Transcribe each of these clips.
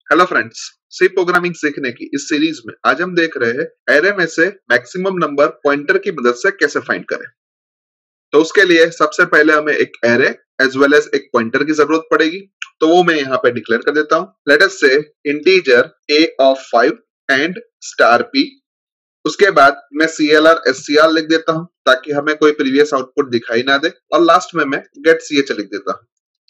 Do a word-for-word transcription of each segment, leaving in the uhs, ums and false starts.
Hello friends, सी programming सीखने की इस सीरीज में आज हम देख रहे हैं एरे में से मैक्सिमम नंबर पॉइंटर की मदद से कैसे फाइंड करें। तो उसके लिए सबसे पहले हमें एक एरे एज वेल एज एक पॉइंटर की जरूरत पड़ेगी। तो वो मैं यहाँ पे डिक्लेयर कर देता हूँ। लेट अस से integer a of five and star p। उसके बाद मैं clr scr लिख देता हूँ ताकि हमें कोई प्रीवियस आउटपुट दिखाई ना दे, और लास्ट में मैं गेट ch लिख देता हूँ।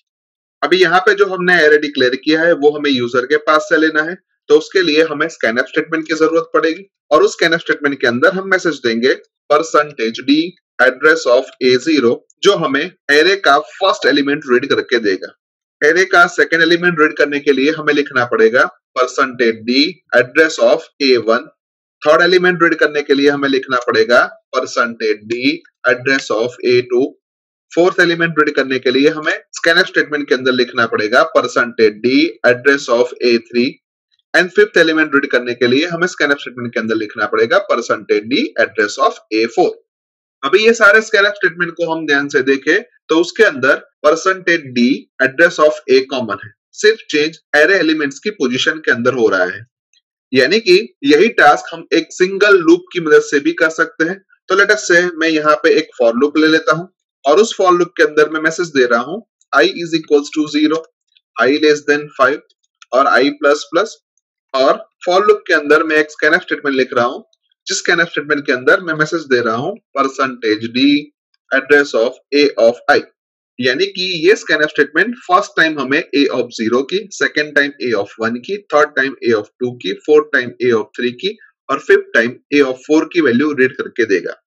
अभी यहाँ पे जो हमने एरे डिक्लेयर किया है वो हमें यूजर के पास से लेना है। तो उसके लिए हमें स्कैनफ स्टेटमेंट की जरूरत पड़ेगी, और उस स्कैनफ स्टेटमेंट के अंदर हम मैसेज देंगे percentage d address of a zero, जो हमें एरे का फर्स्ट एलिमेंट रीड करके देगा। एरे का सेकेंड एलिमेंट रीड करने के लिए हमें लिखना पड़ेगा percentage d address of a one. Third element read करने के लिए हमें लिखना पड़ेगा percentage d address of a two. Fourth element read करने के लिए हमें स्कैनफ स्टेटमेंट के अंदर लिखना पड़ेगा percentage d address of a three. And fifth element read करने के लिए हमें स्कैनफ स्टेटमेंट के अंदर लिखना पड़ेगा percentage d address of a four. अभी ये सारे स्कैनफ स्टेटमेंट को हम ध्यान से देखें तो उसके अंदर percentage d address of a common है, सिर्फ चेंज एरे एलिमेंट्स की पोजीशन के अंदर हो रहा है। यानी कि यही टास्क हम एक सिंगल लूप की मदद से भी कर सकते हैं। तो लेट अस से मैं यहाँ पे एक फॉर लूप ले लेता हूँ, और उस फॉर लूप के अंदर मैं मैसेज दे रहा हूं i is equals to zero, i less than five और i प्लस प्लस। और फॉर लूप के अंदर मैं एक स्कैनफ स्टेटमेंट लिख रहा हूं, जिस स्कैनफ स्टेटमेंट के अंदर मैं मैसेज दे रहा हूं percentage d address of a of i। यानी कि ये स्कैनफ स्टेटमेंट फर्स्ट टाइम हमें a ऑफ जीरो की, second time a of one की, third time a of two की, fourth time a of three की और fifth time a of four की वैल्यू रीड करके देगा।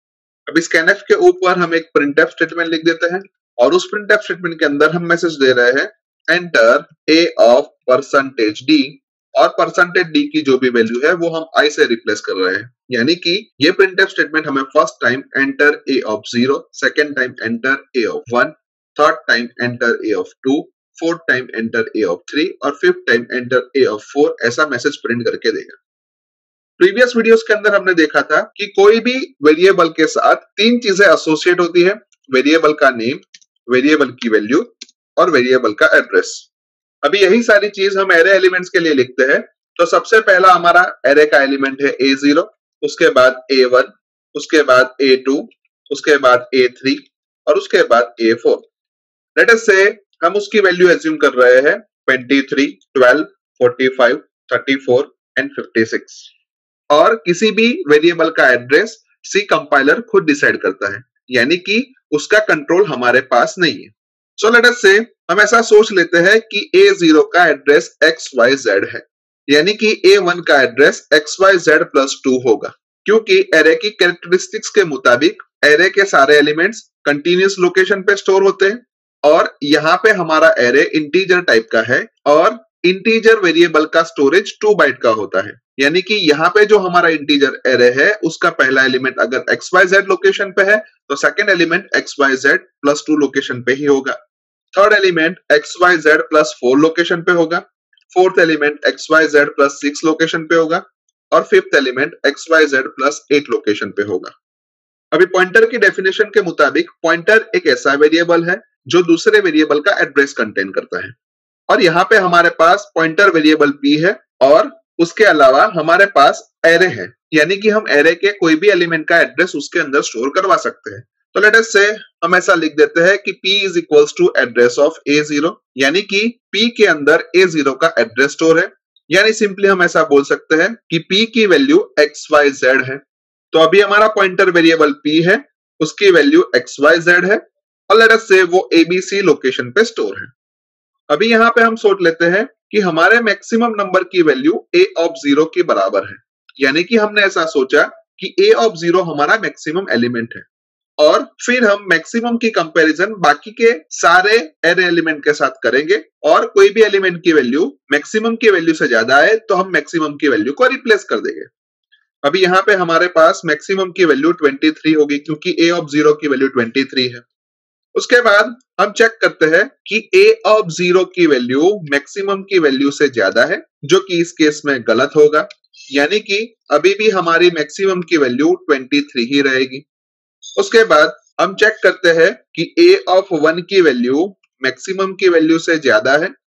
अब स्कैनफ के ऊपर हम एक प्रिंटफ स्टेटमेंट लिख देते हैं, और उस प्रिंटफ स्टेटमेंट के अंदर हम मैसेज दे रहे हैं enter a of percentage d, और परसेंटेज d की जो भी वैल्यू है वो हम i से रिप्लेस कर रहे हैं। यानी कि ये प्रिंटफ स्टेटमेंट हमें first time enter a of zero, second time enter a of one, third time enter a of two, fourth time enter a of three और fifth time enter a of four ऐसा message print करके देगा। Previous videos के अंदर हमने देखा था कि कोई भी वेरिएबल के साथ तीन चीजें एसोसिएट होती है: वेरिएबल का नेम, वेरिएबल की वैल्यू और वेरिएबल का एड्रेस। अभी यही सारी चीज हम एरे एलिमेंट्स के लिए लिखते हैं। तो सबसे पहला हमारा एरे का एलिमेंट है ए जीरो, उसके बाद ए वन, उसके बाद ए टू, उसके बाद ए थ्री और उसके बाद ए फोर। लेट अस से हम उसकी वैल्यू एज्यूम कर रहे हैं twenty three, twelve, forty five, thirty four and fifty six. और किसी भी वेरिएबल का एड्रेस सी कंपाइलर खुद डिसाइड करता है, यानी कि उसका कंट्रोल हमारे पास नहीं है। सो लेट अस से हम ऐसा सोच लेते हैं कि ए जीरो का एड्रेस एक्स वाई जेड है, यानी कि ए वन का address x y z plus two होगा, क्योंकि एरे की कैरेक्टरिस्टिक्स के मुताबिक एरे के सारे एलिमेंट्स कंटिन्यूअस लोकेशन पे स्टोर होते हैं, और यहाँ पे हमारा एरे इंटीजर टाइप का है, और इंटीजर वेरिएबल का स्टोरेज टू बाइट का होता है। यानी कि यहाँ पे जो हमारा इंटीजर एरे है उसका पहला एलिमेंट अगर एक्स वाई जेड लोकेशन पे है तो second element x y z plus two location पे ही होगा, third element x y z plus four location पे होगा, fourth element x y z plus six location पे होगा और fifth element x y z plus eight location पे होगा। अभी पॉइंटर की डेफिनेशन के मुताबिक पॉइंटर एक ऐसा वेरिएबल है जो दूसरे वेरिएबल का एड्रेस कंटेन करता है, और यहाँ पे हमारे पास पॉइंटर वेरिएबल p है और उसके अलावा हमारे पास एरे है, यानी कि हम एरे के कोई भी एलिमेंट का एड्रेस उसके अंदर स्टोर करवा सकते हैं। तो लेट अस से हम ऐसा लिख देते हैं कि p is equals to address of a zero, यानी कि p के अंदर ए जीरो का एड्रेस स्टोर है। यानी सिंपली हम ऐसा बोल सकते हैं कि p की वैल्यू एक्स वाई जेड है। तो अभी हमारा पॉइंटर वेरिएबल p है, उसकी वैल्यू एक्स वाई जेड है, और लेट अस से वो एबीसी लोकेशन पे स्टोर है। अभी यहाँ पे हम सोच लेते हैं कि हमारे मैक्सिमम नंबर की वैल्यू a ऑफ जीरो के बराबर है, यानी कि हमने ऐसा सोचा कि a ऑफ जीरो हमारा मैक्सिमम एलिमेंट है, और फिर हम मैक्सिमम की कंपैरिजन बाकी के सारे एरे एलिमेंट के साथ करेंगे, और कोई भी एलिमेंट की वैल्यू मैक्सिमम की वैल्यू से ज्यादा है तो हम मैक्सिमम की वैल्यू को रिप्लेस कर देंगे। अभी यहाँ पे हमारे पास मैक्सिमम की वैल्यू ट्वेंटी थ्री होगी, क्योंकि a ऑफ जीरो की वैल्यू ट्वेंटी थ्री है। उसके बाद हम चेक करते हैं कि a ऑफ जीरो की वैल्यू मैक्सिमम की वैल्यू से ज्यादा है, जो कि इस केस में गलत होगा, यानी कि अभी भी हमारी मैक्सिमम की वैल्यू ट्वेंटी थ्री ही रहेगी। उसके बाद हम चेक करते हैं कि a ऑफ वन की वैल्यू मैक्सिमम की वैल्यू से ज्यादा है,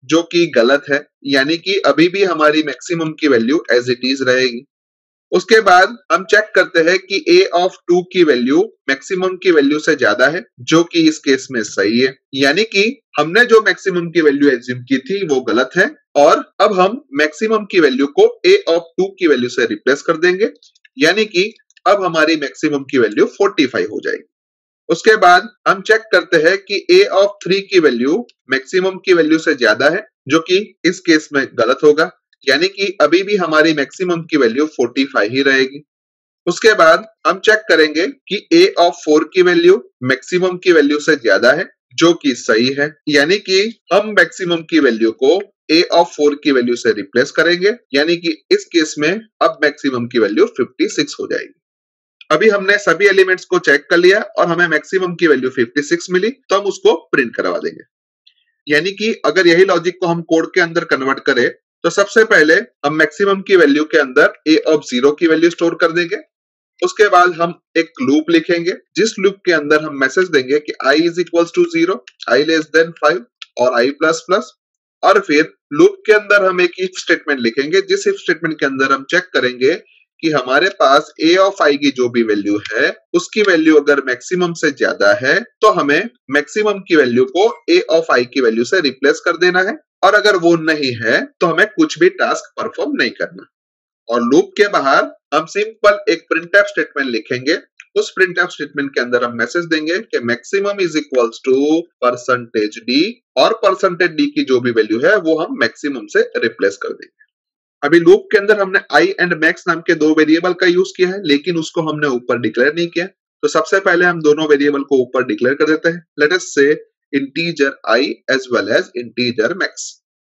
जो कि गलत है, यानी कि अभी भी हमारी मैक्सिमम की वैल्यू एज इट इज रहेगी। उसके बाद हम चेक करते हैं कि a ऑफ टू की वैल्यू मैक्सिमम की वैल्यू से ज्यादा है, जो कि इस केस में सही है, यानी कि हमने जो मैक्सिमम की वैल्यू एज्यूम की थी वो गलत है और अब हम मैक्सिमम की वैल्यू को a ऑफ टू की वैल्यू से रिप्लेस कर देंगे, यानी कि अब हमारी मैक्सिमम की वैल्यू पैंतालीस हो जाएगी। उसके बाद हम चेक करते हैं कि a ऑफ थ्री की वैल्यू मैक्सिमम की वैल्यू से ज्यादा है, जो कि इस केस में गलत होगा, यानी कि अभी भी हमारी मैक्सिमम की वैल्यू पैंतालीस ही रहेगी। उसके बाद हम चेक करेंगे कि a ऑफ फोर की वैल्यू मैक्सिमम की वैल्यू से ज्यादा है, जो कि सही है, यानी कि हम मैक्सिमम की वैल्यू को a ऑफ फोर की वैल्यू से रिप्लेस करेंगे, यानी कि इस केस में अब मैक्सिमम की वैल्यू छप्पन हो जाएगी। अभी हमने सभी एलिमेंट्स को चेक कर लिया और हमें मैक्सिमम की वैल्यू छप्पन मिली, तो हम उसको प्रिंट करवा देंगे। यानी कि अगर यही लॉजिक को हम कोड के अंदर कन्वर्ट करें तो सबसे पहले हम मैक्सिमम की वैल्यू के अंदर a ऑफ जीरो की वैल्यू स्टोर कर देंगे। उसके बाद हम एक लूप लिखेंगे, जिस लूप के अंदर हम मैसेज देंगे कि i is equals to zero, i less than five और i प्लस प्लस, और फिर लूप के अंदर हम एक इफ स्टेटमेंट लिखेंगे, जिस इफ स्टेटमेंट के अंदर हम चेक करेंगे कि हमारे पास a ऑफ i की जो भी वैल्यू है उसकी वैल्यू अगर मैक्सिमम से ज्यादा है तो हमें मैक्सिमम की वैल्यू को a ऑफ i की वैल्यू से रिप्लेस कर देना है, और अगर वो नहीं है तो हमें कुछ भी टास्क परफॉर्म नहीं करना। और लूप के बाहर हम सिंपल एक प्रिंटफ स्टेटमेंट लिखेंगे। उस प्रिंटफ स्टेटमेंट के अंदर हम मैसेज देंगे कि maximum is equals to percentage d, और परसेंटेज डी की जो भी वैल्यू है वो हम मैक्सिमम से रिप्लेस कर देंगे। अभी लूप के अंदर हमने i एंड मैक्स नाम के दो वेरिएबल का यूज किया है, लेकिन उसको हमने ऊपर डिक्लेयर नहीं किया, तो सबसे पहले हम दोनों वेरिएबल को ऊपर डिक्लेयर कर देते हैं। लेट अस से integer i as well as integer max.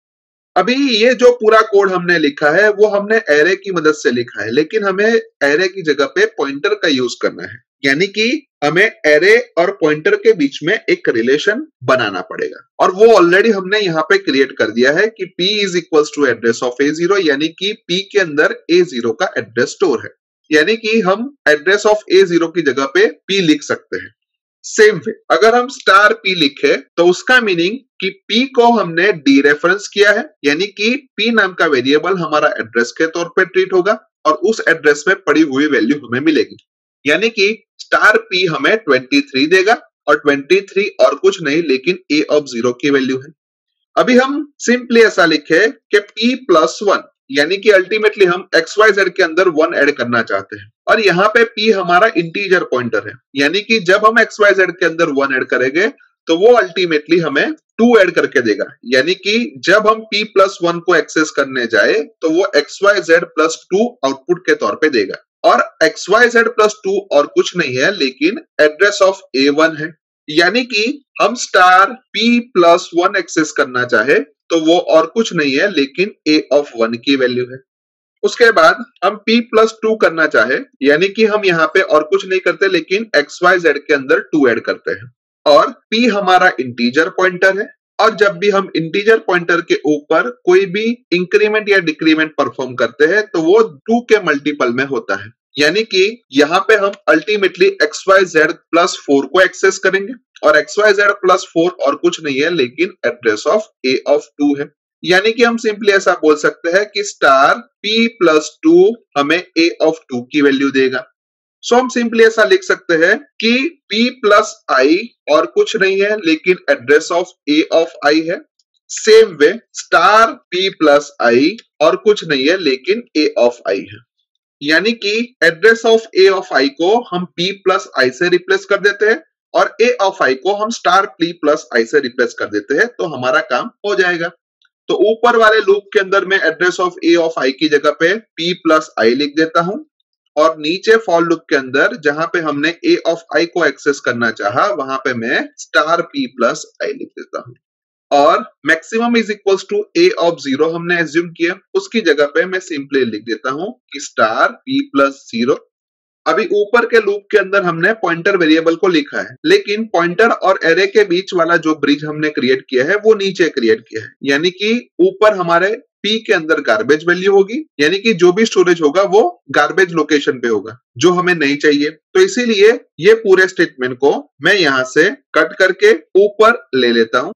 अभी ये जो पूरा कोड हमने लिखा है वो हमने एरे की मदद से लिखा है, लेकिन हमें एरे की जगह पे पॉइंटर का यूज करना है, यानी कि हमें एरे और पॉइंटर के बीच में एक रिलेशन बनाना पड़ेगा, और वो ऑलरेडी हमने यहाँ पे क्रिएट कर दिया है कि p is equals to address of a zero, यानी कि p के अंदर ए जीरो का एड्रेस स्टोर है, यानी कि हम एड्रेस ऑफ ए जीरो की जगह पे p लिख सकते हैं। सेम वे अगर हम स्टार p लिखे तो उसका मीनिंग कि p को हमने डी रेफरेंस किया है, यानी कि p नाम का वेरिएबल हमारा एड्रेस के तौर पे ट्रीट होगा और उस एड्रेस में पड़ी हुई वैल्यू हमें मिलेगी, यानी कि स्टार p हमें तेईस देगा और तेईस और कुछ नहीं लेकिन a ऑफ जीरो की वैल्यू है। अभी हम सिंपली ऐसा लिखे कि p प्लस वन, यानी कि अल्टीमेटली हम एक्स वाई जेड के अंदर वन ऐड करना चाहते हैं, और यहाँ पे p हमारा इंटीजर पॉइंटर है, यानी कि जब हम एक्स वाई जेड के अंदर वन ऐड करेंगे तो वो अल्टीमेटली हमें टू ऐड करके देगा, यानी कि जब हम p प्लस वन को एक्सेस करने जाए तो वो x y z plus two output के तौर पे देगा, और x y z plus two और कुछ नहीं है लेकिन एड्रेस ऑफ ए वन है, यानी कि हम star p plus one access करना चाहे तो वो और कुछ नहीं है लेकिन a ऑफ वन की वैल्यू है। उसके बाद हम p प्लस टू करना चाहे, यानी कि हम यहाँ पे और कुछ नहीं करते लेकिन एक्स वाई जेड के अंदर टू ऐड करते हैं, और p हमारा इंटीजर पॉइंटर है, और जब भी हम इंटीजर पॉइंटर के ऊपर कोई भी इंक्रीमेंट या डिक्रीमेंट परफॉर्म करते हैं तो वो टू के मल्टीपल में होता है, यानी कि यहाँ पे हम ultimately x y z plus four को एक्सेस करेंगे, और x y z plus four और कुछ नहीं है लेकिन address of a of two है, यानी कि हम सिंपली ऐसा बोल सकते हैं कि स्टार p प्लस टू हमें a ऑफ टू की वैल्यू देगा। सो हम सिंपली ऐसा लिख सकते हैं कि p प्लस i और कुछ नहीं है लेकिन address of a of i है। Same way star p plus i और कुछ नहीं है लेकिन a ऑफ i है, यानी कि address of a of i को हम p प्लस i से रिप्लेस कर देते हैं और a ऑफ i को हम स्टार p प्लस i से रिप्लेस कर देते हैं, तो हमारा काम हो जाएगा। तो ऊपर वाले लूप के अंदर मैं address of a of i की जगह पे p प्लस i लिख देता हूं, और नीचे फॉर लूप के अंदर जहां पे हमने a ऑफ i को एक्सेस करना चाहा वहां पे मैं स्टार p प्लस i लिख देता हूं, और maximum is equals to a of zero हमने एज्यूम किया, उसकी जगह पे मैं सिंपली लिख देता हूं कि स्टार p प्लस जीरो। अभी ऊपर के लूप के अंदर हमने पॉइंटर वेरिएबल को लिखा है, लेकिन पॉइंटर और एरे के बीच वाला जो ब्रिज हमने क्रिएट किया है वो नीचे क्रिएट किया है, यानी कि ऊपर हमारे p के अंदर गार्बेज वैल्यू होगी, यानी कि जो भी स्टोरेज होगा वो गार्बेज लोकेशन पे होगा जो हमें नहीं चाहिए, तो इसीलिए ये पूरे स्टेटमेंट को मैं यहां से कट करके ऊपर ले लेता हूं।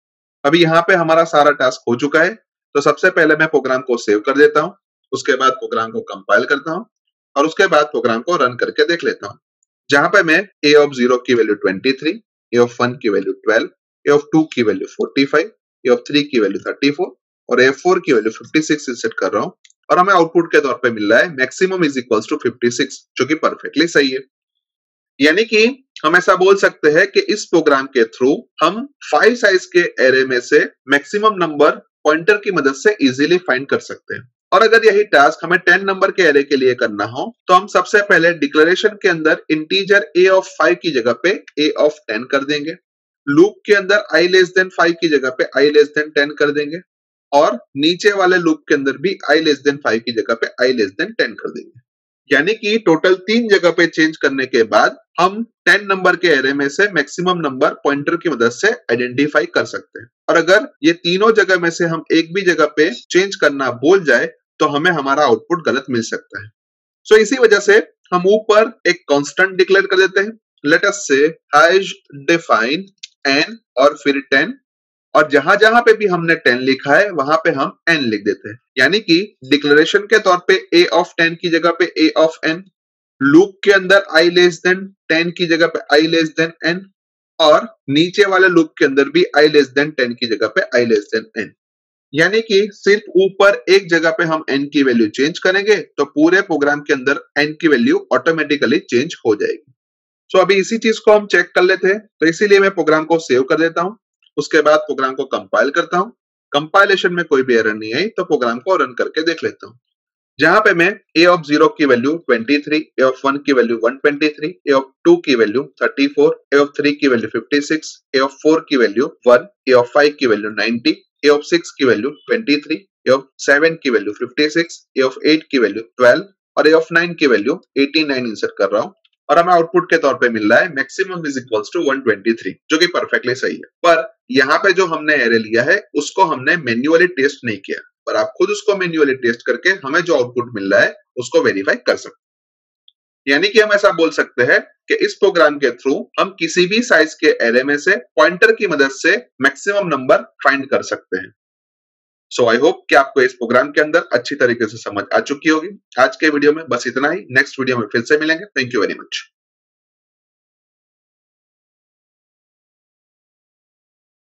अभी यहाँ पे हमारा सारा टास्क हो चुका है, तो सबसे पहले मैं प्रोग्राम को सेव कर देता हूँ, उसके बाद प्रोग्राम को कंपाइल करता हूँ और उसके बाद प्रोग्राम को रन करके देख लेता हूँ। जहां पे मैं a ऑफ जीरो की वैल्यू तेईस, a ऑफ वन की वैल्यू बारह, a ऑफ टू की वैल्यू पैंतालीस, a ऑफ थ्री की वैल्यू चौंतीस और a ऑफ फोर की वैल्यू छप्पन सेट कर रहा हूँ और हमें आउटपुट के तौर पे मिल रहा है मैक्सिमम इज इक्वल्स टू छप्पन, जो कि परफेक्टली सही है। यानी कि हम ऐसा बोल सकते हैं कि इस प्रोग्राम के थ्रू हम फाइव साइज के एरे में से मैक्सिमम नंबर पॉइंटर की मदद से इजीली फाइंड कर सकते हैं। और अगर यही टास्क हमें टेन नंबर के एरे के लिए करना हो तो हम सबसे पहले डिक्लेरेशन के अंदर इंटीजर a ऑफ फाइव की जगह पे a ऑफ टेन कर देंगे, लूप के अंदर i लेस देन फाइव की जगह पे i लेस देन टेन कर देंगे और नीचे वाले लूप के अंदर भी i लेस देन फाइव की जगह पे i लेस देन टेन कर देंगे। यानी कि टोटल तीन जगह पे चेंज करने के बाद हम टेन नंबर के एरे में से मैक्सिमम नंबर पॉइंटर की मदद से आइडेंटिफाई कर सकते हैं। और अगर ये तीनों जगह में से हम एक भी जगह पे चेंज करना भूल जाए तो हमें हमारा आउटपुट गलत मिल सकता है। सो so, इसी वजह से हम ऊपर एक कांस्टेंट डिक्लेयर कर देते हैं। लेट अस से हैश डिफाइन n और फिर टेन और जहां जहां पे भी हमने टेन लिखा है वहां पे हम n लिख देते हैं। यानी कि डिक्लेरेशन के तौर पे a ऑफ टेन की जगह पे a ऑफ n, लूप के अंदर i लेस देन टेन की जगह पे i लेस देन n और नीचे वाले लूप के अंदर भी i लेस देन टेन की जगह पे i लेस देन n। यानी कि सिर्फ ऊपर एक जगह पे हम n की वैल्यू चेंज करेंगे तो पूरे प्रोग्राम के अंदर n की वैल्यू ऑटोमेटिकली चेंज हो जाएगी। सो so, अभी इसी चीज को हम चेक कर लेते हैं, तो इसीलिए मैं प्रोग्राम को सेव कर देता हूं, उसके बाद प्रोग्राम को कंपाइल करता हूं। कंपाइलेशन में कोई भी एरर नहीं आई तो प्रोग्राम को रन करके देख लेता हूं। जहां पे मैं a ऑफ जीरो की वैल्यू तेईस, a ऑफ वन की वैल्यू एक सौ तेईस, a ऑफ टू की वैल्यू चौंतीस, a ऑफ थ्री की वैल्यू छप्पन, a ऑफ फोर की value one, a of five की वैल्यू नब्बे, a ऑफ सिक्स की वैल्यू तेईस, a ऑफ सेवन की वैल्यू छप्पन, a ऑफ एट की वैल्यू बारह और a ऑफ नाइन की वैल्यू नवासी इंसर्ट कर रहा हूं और हमें आउटपुट के तौर पे मिल रहा है मैक्सिमम इज इक्वल्स टू एक सौ तेईस, जो कि परफेक्टली सही है। पर यहाँ पे जो हमने एरे लिया है उसको हमने मैन्युअली टेस्ट नहीं किया, पर आप खुद उसको मैन्युअली टेस्ट करके हमें जो आउटपुट मिल रहा है उसको वेरीफाई कर सकते हैं। यानी कि हम ऐसा बोल सकते हैं कि इस प्रोग्राम के थ्रू हम किसी भी साइज के एरे में से पॉइंटर की मदद से मैक्सिमम नंबर फाइंड कर सकते हैं। सो आई होप कि आपको इस प्रोग्राम के अंदर अच्छी तरीके से समझ आ चुकी होगी। आज के वीडियो में बस इतना ही, नेक्स्ट वीडियो में फिर से मिलेंगे। Thank you very much.